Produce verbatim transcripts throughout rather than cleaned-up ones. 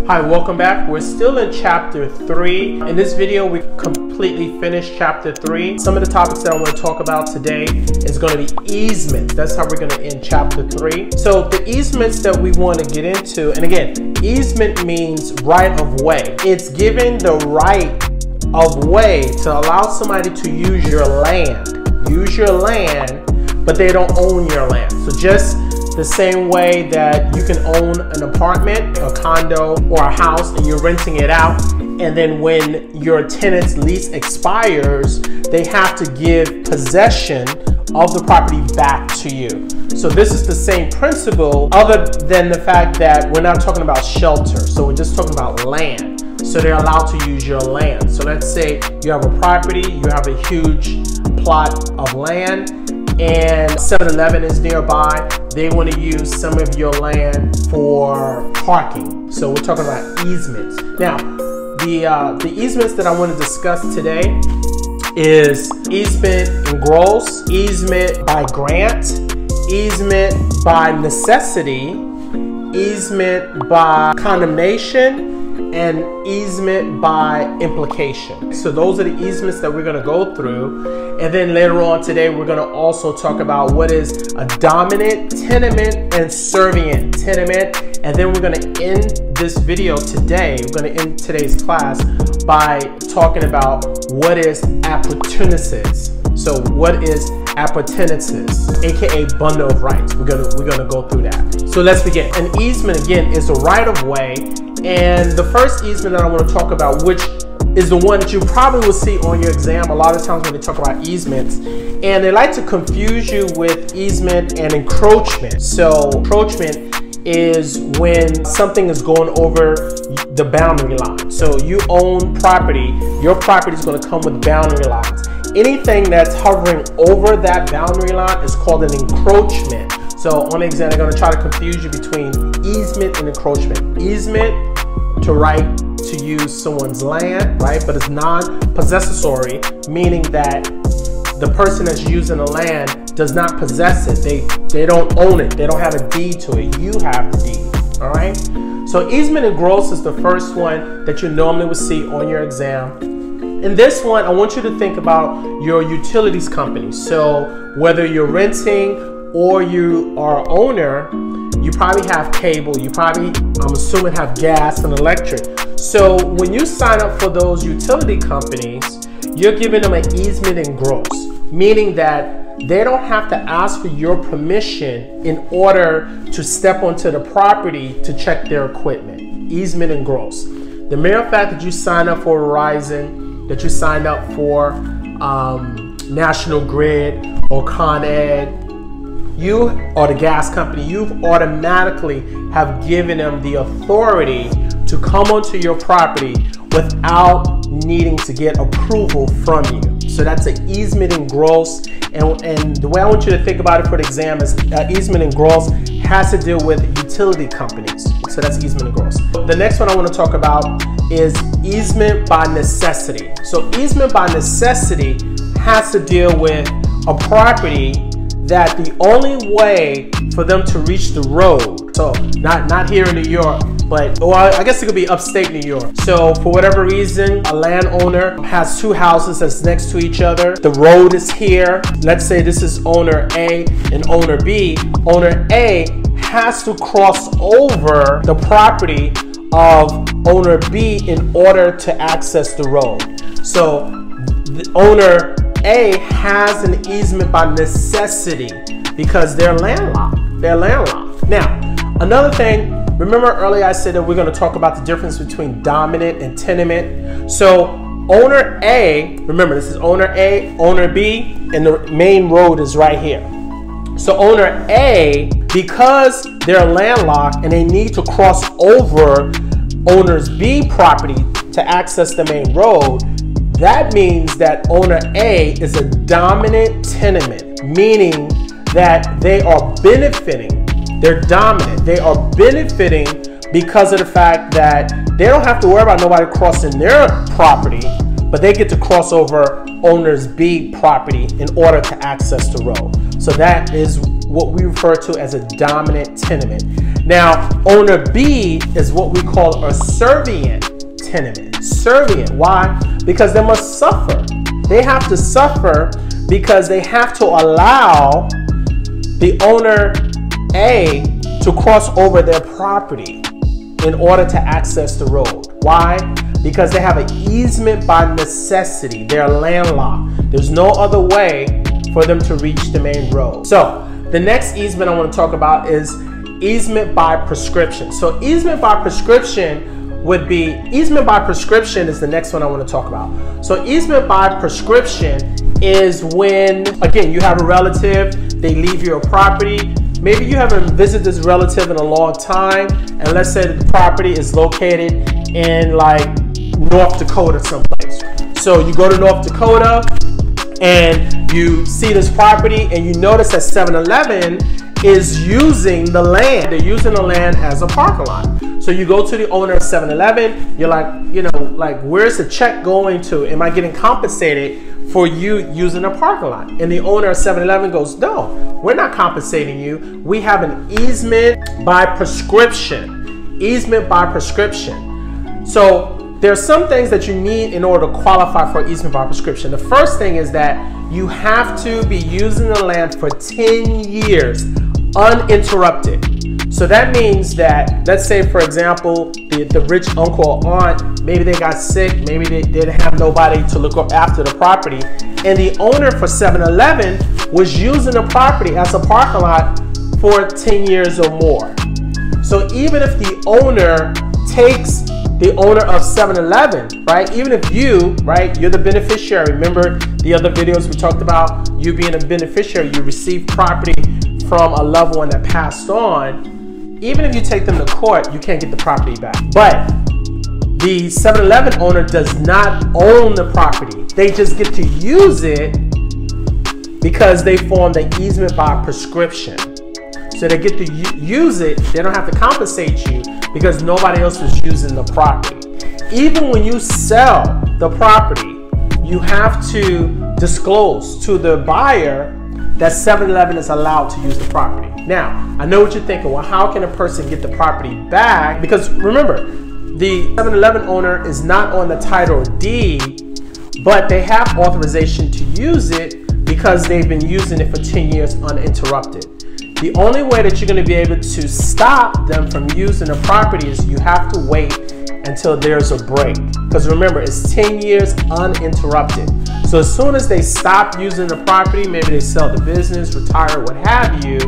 Hi, welcome back. We're still in chapter three. In this video, we completely finished chapter three. Some of the topics that I want to talk about today is going to be easements. That's how we're going to end chapter three. So the easements that we want to get into, and again, easement means right of way. It's giving the right of way to allow somebody to use your land. Use your land, but they don't own your land. So just the same way that you can own an apartment, a condo, or a house and you're renting it out, and then when your tenant's lease expires, they have to give possession of the property back to you. So this is the same principle, other than the fact that we're not talking about shelter. So we're just talking about land. So they're allowed to use your land. So let's say you have a property, you have a huge plot of land, and seven eleven is nearby. They want to use some of your land for parking. So we're talking about easements. Now, the uh, the easements that I want to discuss today is easement in gross, easement by grant, easement by necessity, easement by condemnation, and easement by implication. So those are the easements that we're going to go through. And then later on today, we're going to also talk about what is a dominant tenement and servient tenement. And then we're going to end this video today. We're going to end today's class by talking about what is appurtenances. So what is appurtenances, aka bundle of rights? We're gonna we're gonna go through that. So let's begin. An easement, again, is a right of way. And the first easement that I want to talk about, which is the one that you probably will see on your exam a lot of times when they talk about easements, and they like to confuse you with easement and encroachment. So encroachment is when something is going over the boundary line. So you own property, your property is going to come with boundary lines. Anything that's hovering over that boundary line is called an encroachment. So on the exam, they're going to try to confuse you between easement and encroachment. Easement, to right to use someone's land, right? But it's non-possessory, meaning that the person that's using the land does not possess it. They, they don't own it. They don't have a deed to it. You have the deed, all right? So easement and gross is the first one that you normally would see on your exam. In this one, I want you to think about your utilities company. So whether you're renting or you are owner, you probably have cable, you probably, I'm assuming, have gas and electric. So when you sign up for those utility companies, you're giving them an easement in gross, meaning that they don't have to ask for your permission in order to step onto the property to check their equipment. Easement in gross. The mere fact that you sign up for Verizon, that you signed up for um, National Grid or Con Ed, you or the gas company, you've automatically have given them the authority to come onto your property without needing to get approval from you. So that's an easement in gross. And, and the way I want you to think about it for the exam is uh, easement in gross has to deal with utility companies. So that's easement in gross. The next one I want to talk about is easement by necessity. So easement by necessity has to deal with a property that the only way for them to reach the road, so not, not here in New York, but, or I guess it could be upstate New York. So for whatever reason, a landowner has two houses that's next to each other. The road is here. Let's say this is owner A and owner B. Owner A has to cross over the property of owner B in order to access the road. So the owner A has an easement by necessity because they're landlocked. They're landlocked. Now, another thing, remember earlier I said that we're going to talk about the difference between dominant and tenement. So owner A, remember this is owner A, owner B, and the main road is right here. So owner A, because they're landlocked and they need to cross over owner's B property to access the main road, that means that owner A is a dominant tenement, meaning that they are benefiting. They're dominant. They are benefiting because of the fact that they don't have to worry about nobody crossing their property, but they get to cross over owner's B property in order to access the road. So that is what we refer to as a dominant tenement. Now, owner B is what we call a servient tenement. Servient, why? Because they must suffer. They have to suffer because they have to allow the owner A to cross over their property in order to access the road. Why? Because they have an easement by necessity. They're landlocked. There's no other way for them to reach the main road. So the next easement I want to talk about is easement by prescription. So easement by prescription would be, easement by prescription is the next one I want to talk about. So easement by prescription is when, again, you have a relative, they leave your property. Maybe you haven't visited this relative in a long time, and let's say that the property is located in like North Dakota someplace. So you go to North Dakota and you see this property and you notice that seven eleven is using the land. They're using the land as a parking lot. So you go to the owner of seven eleven, you're like, you know, like, where's the check going to? Am I getting compensated for you using a parking lot? And the owner of seven eleven goes, no, we're not compensating you. We have an easement by prescription. Easement by prescription. So there are some things that you need in order to qualify for easement by prescription. The first thing is that you have to be using the land for ten years uninterrupted. So that means that, let's say, for example, the, the rich uncle or aunt, maybe they got sick, maybe they didn't have nobody to look after the property, and the owner for seven eleven was using the property as a parking lot for ten years or more. So even if the owner takes the owner of seven eleven, right? Even if you, right, you're the beneficiary. Remember the other videos we talked about you being a beneficiary, you received property from a loved one that passed on. Even if you take them to court, you can't get the property back. But the seven eleven owner does not own the property. They just get to use it because they formed the easement by prescription. So they get to use it. They don't have to compensate you because nobody else was using the property. Even when you sell the property, you have to disclose to the buyer that seven eleven is allowed to use the property. Now, I know what you're thinking. Well, how can a person get the property back? Because remember, the seven eleven owner is not on the title deed, but they have authorization to use it because they've been using it for ten years uninterrupted. The only way that you're going to be able to stop them from using the property is you have to wait until there's a break. Because remember, it's ten years uninterrupted. So as soon as they stop using the property, maybe they sell the business, retire, what have you,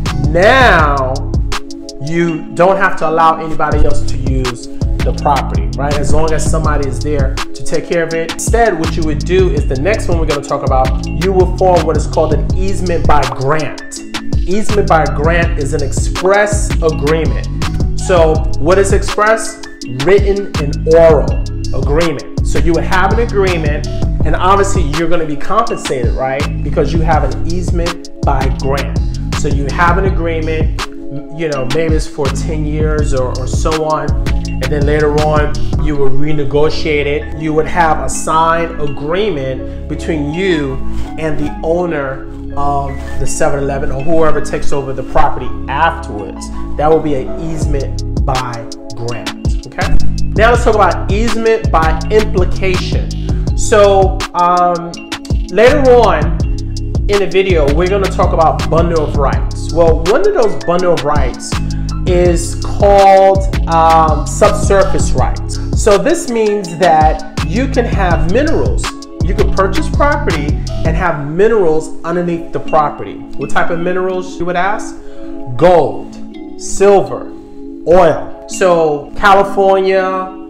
now you don't have to allow anybody else to use the property, right? As long as somebody is there to take care of it. Instead, what you would do is the next one we're going to talk about, you will form what is called an easement by grant. Easement by grant is an express agreement. So what is express? Written and oral agreement. So you would have an agreement, and obviously you're going to be compensated, right? Because you have an easement by grant. So you have an agreement, you know, maybe it's for ten years or, or so on. And then later on, you will renegotiate it. You would have a signed agreement between you and the owner of the seven eleven or whoever takes over the property afterwards. That will be an easement by grant, okay? Now let's talk about easement by implication. So um, later on in the video, we're gonna talk about bundle of rights. Well, one of those bundle of rights is called um, subsurface rights. So this means that you can have minerals. You could purchase property and have minerals underneath the property. What type of minerals, you would ask? Gold, silver, oil. So California,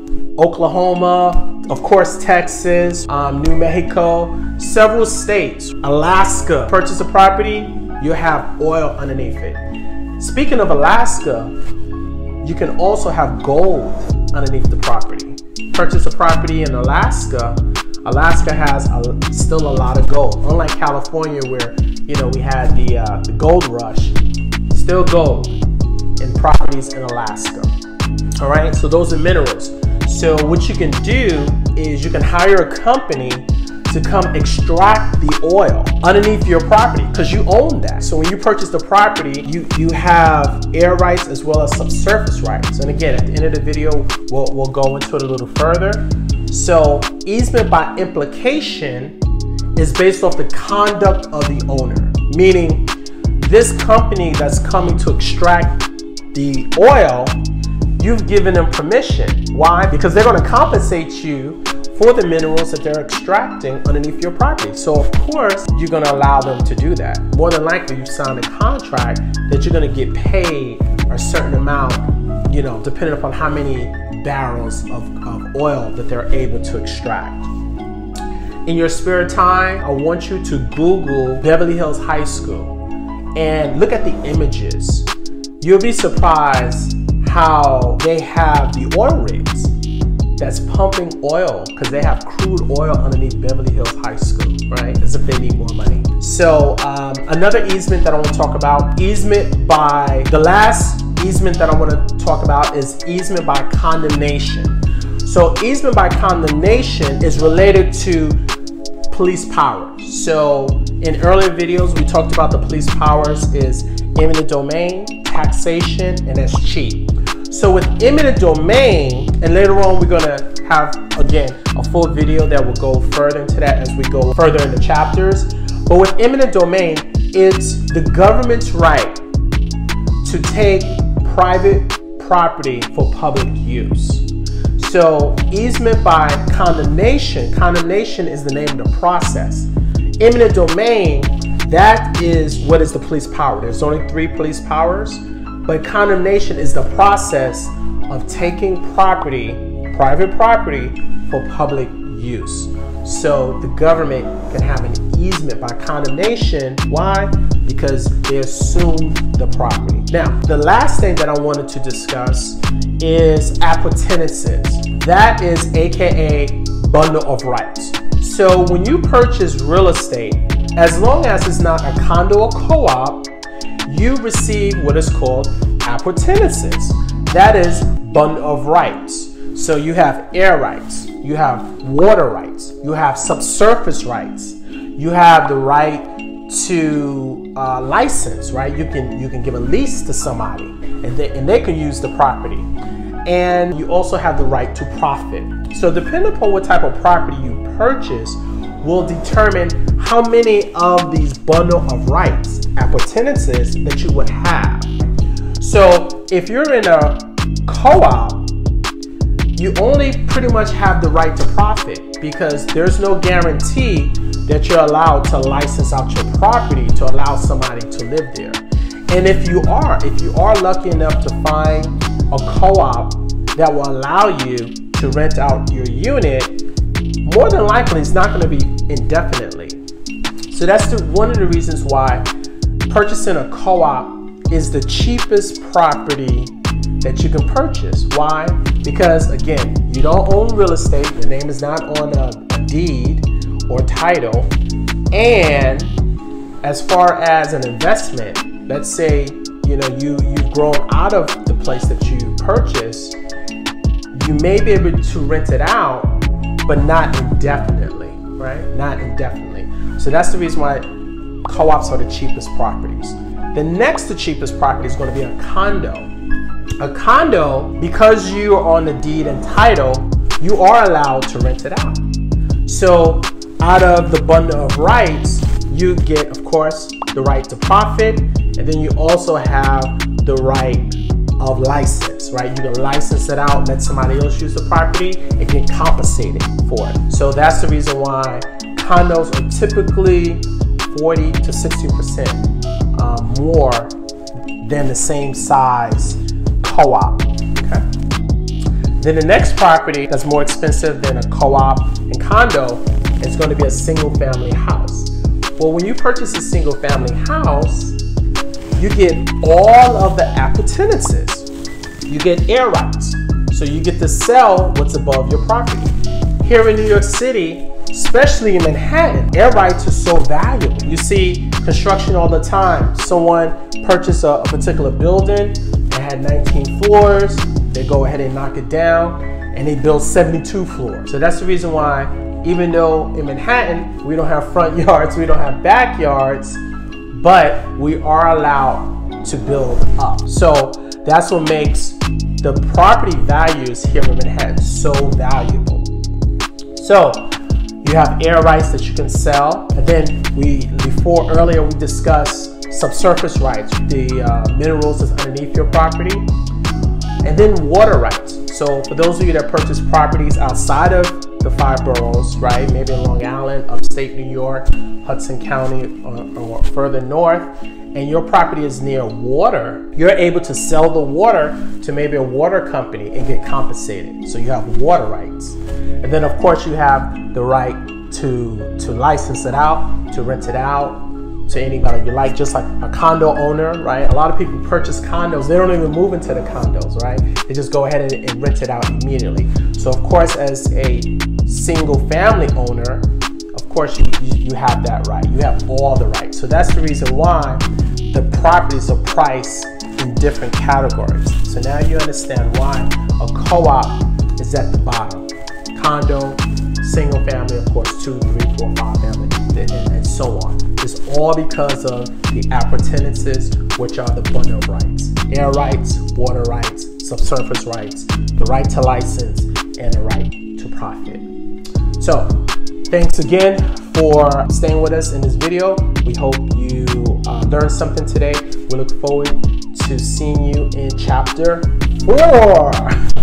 Oklahoma, of course Texas, um, New Mexico, several states, Alaska. Purchase a property, you have oil underneath it. Speaking of Alaska, you can also have gold underneath the property. Purchase a property in Alaska, Alaska has a, still a lot of gold. Unlike California, where you know we had the, uh, the gold rush, still gold in properties in Alaska. All right, so those are minerals. So what you can do is you can hire a company to come extract the oil underneath your property because you own that. So when you purchase the property, you, you have air rights as well as subsurface rights. And again, at the end of the video, we'll, we'll go into it a little further. So easement by implication is based off the conduct of the owner, meaning this company that's coming to extract the oil, you've given them permission. Why? Because they're going to compensate you for the minerals that they're extracting underneath your property. So of course, you're going to allow them to do that. More than likely, you signed a contract that you're going to get paid a certain amount, you know, depending upon how many barrels of, of oil that they're able to extract. In your spare time, I want you to Google Beverly Hills High School and look at the images. You'll be surprised how they have the oil rigs that's pumping oil because they have crude oil underneath Beverly Hills High School, right? As if they need more money. So um, another easement that I want to talk about, easement by, the last easement that I want to talk about is easement by condemnation. So easement by condemnation is related to police powers. So in earlier videos, we talked about the police powers is eminent domain, taxation, and that's cheap. So with eminent domain, and later on we're gonna have, again, a full video that will go further into that as we go further in the chapters. But with eminent domain, it's the government's right to take private property for public use. So easement by condemnation, condemnation is the name of the process. Eminent domain, that is what is the police power. There's only three police powers, but condemnation is the process of taking property, private property, for public use. So the government can have an easement by condemnation. Why? Because they assume the property. Now, the last thing that I wanted to discuss is appurtenances. That is A K A bundle of rights. So when you purchase real estate, as long as it's not a condo or co-op, you receive what is called appurtenances. That is bundle of rights. So you have air rights, you have water rights, you have subsurface rights, you have the right to uh, license, right? You can you can give a lease to somebody, and they and they can use the property, and you also have the right to profit. So depending upon what type of property you purchase, will determine how many of these bundle of rights, appurtenances, that you would have. So if you're in a co-op, you only pretty much have the right to profit because there's no guarantee that you're allowed to license out your property to allow somebody to live there. And if you are, if you are lucky enough to find a co-op that will allow you to rent out your unit, more than likely it's not going to be indefinitely. So that's the, one of the reasons why purchasing a co-op is the cheapest property that you can purchase. Why? Because again, you don't own real estate, your name is not on a, a deed or title, and as far as an investment, let's say you know you you've grown out of the place that you purchased, you may be able to rent it out, but not indefinitely, right? Not indefinitely. So that's the reason why co-ops are the cheapest properties. The next to cheapest property is going to be a condo. A condo, because you are on the deed and title, you are allowed to rent it out. So out of the bundle of rights, you get, of course, the right to profit, and then you also have the right of license, right? You can license it out, let somebody else use the property, and get compensated for it. So that's the reason why condos are typically forty to sixty percent uh, more than the same size co-op. Okay. Then the next property that's more expensive than a co-op and condo is going to be a single family house. Well, when you purchase a single family house, you get all of the appurtenances. You get air rights. So you get to sell what's above your property. Here in New York City, especially in Manhattan, air rights are so valuable. You see construction all the time. Someone purchased a, a particular building, it had nineteen floors, they go ahead and knock it down, and they build seventy-two floors. So that's the reason why even though in Manhattan, we don't have front yards, we don't have backyards, but we are allowed to build up. So that's what makes the property values here in Manhattan so valuable. So you have air rights that you can sell. And then we, before earlier, we discussed subsurface rights, the uh, minerals that's underneath your property. And then water rights. So for those of you that purchase properties outside of the five boroughs, right, maybe in Long Island, upstate New York, Hudson County, or, or further north, and your property is near water, you're able to sell the water to maybe a water company and get compensated. So you have water rights. And then of course you have the right to, to license it out, to rent it out to anybody you like, just like a condo owner, right? A lot of people purchase condos, they don't even move into the condos, right? They just go ahead and, and rent it out immediately. So of course, as a single family owner, of course you, you, you have that right. You have all the rights. So that's the reason why the properties are priced in different categories. So now you understand why a co-op is at the bottom. Condo, single family, of course, two, three, four, five family, and, and so on. It's all because of the appurtenances, which are the bundle of rights. Air rights, water rights, subsurface rights, the right to license, and the right to profit. So, thanks again for staying with us in this video. We hope you uh, learned something today. We look forward to seeing you in chapter four.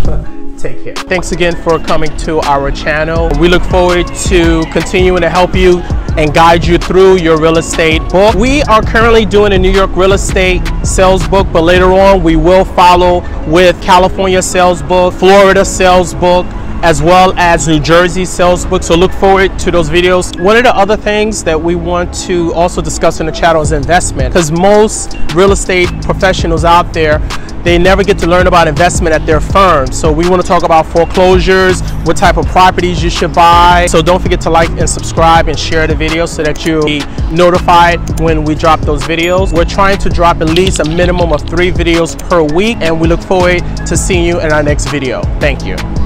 Take care. Thanks again for coming to our channel. We look forward to continuing to help you and guide you through your real estate book. We are currently doing a New York real estate sales book, but later on we will follow with California sales book, Florida sales book, as well as New Jersey sales book. So look forward to those videos. One of the other things that we want to also discuss in the channel is investment, because most real estate professionals out there, they never get to learn about investment at their firm. So we want to talk about foreclosures, what type of properties you should buy. So don't forget to like and subscribe and share the video so that you'll be notified when we drop those videos. We're trying to drop at least a minimum of three videos per week, and we look forward to seeing you in our next video. Thank you.